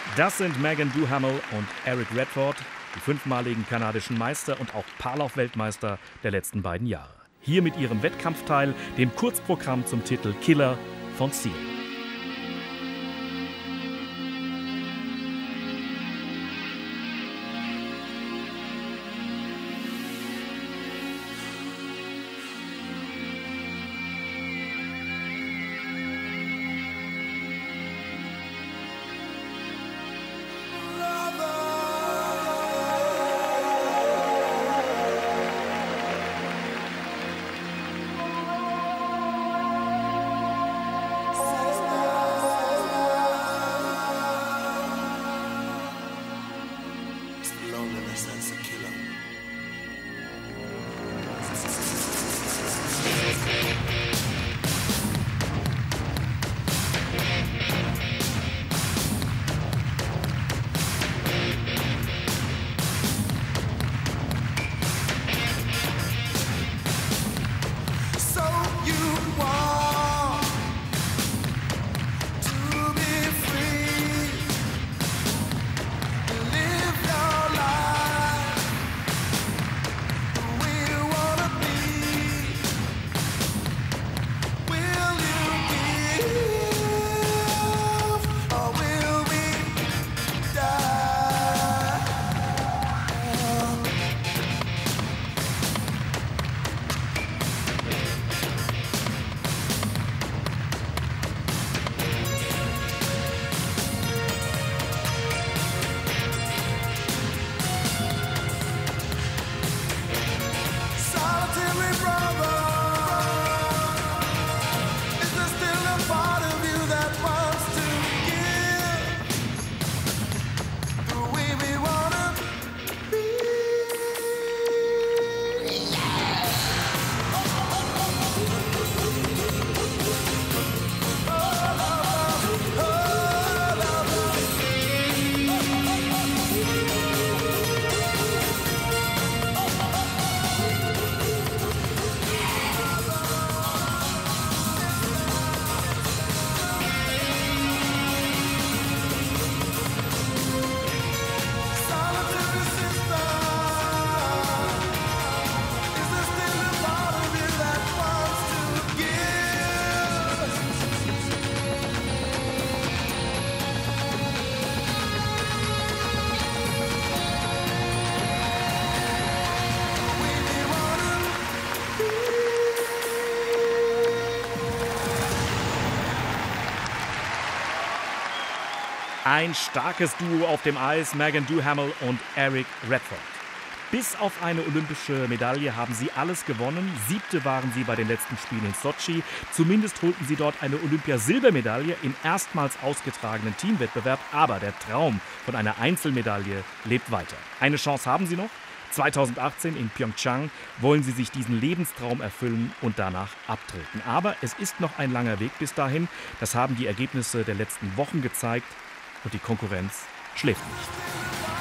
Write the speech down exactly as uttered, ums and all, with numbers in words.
Das sind Megan Duhamel und Eric Redford, die fünfmaligen kanadischen Meister und auch Paarlauf-Weltmeister der letzten beiden Jahre. Hier mit ihrem Wettkampfteil, dem Kurzprogramm zum Titel Killer von Seal. That's a killer. So you want to be free, live your life the way you wanna be. Will you give or will we die? Solitary brother, is there still a part of you that wants to give the way we wanna be? Solitary sister, is there still a part of you that wants to give? The way we wanna Ein starkes Duo auf dem Eis, Megan Duhamel und Eric Redford. Bis auf eine olympische Medaille haben sie alles gewonnen. Siebte waren sie bei den letzten Spielen in Sotschi. Zumindest holten sie dort eine Olympiasilbermedaille im erstmals ausgetragenen Teamwettbewerb. Aber der Traum von einer Einzelmedaille lebt weiter. Eine Chance haben sie noch. zweitausendachtzehn in Pyeongchang wollen sie sich diesen Lebenstraum erfüllen und danach abtreten. Aber es ist noch ein langer Weg bis dahin. Das haben die Ergebnisse der letzten Wochen gezeigt. Und die Konkurrenz schläft nicht.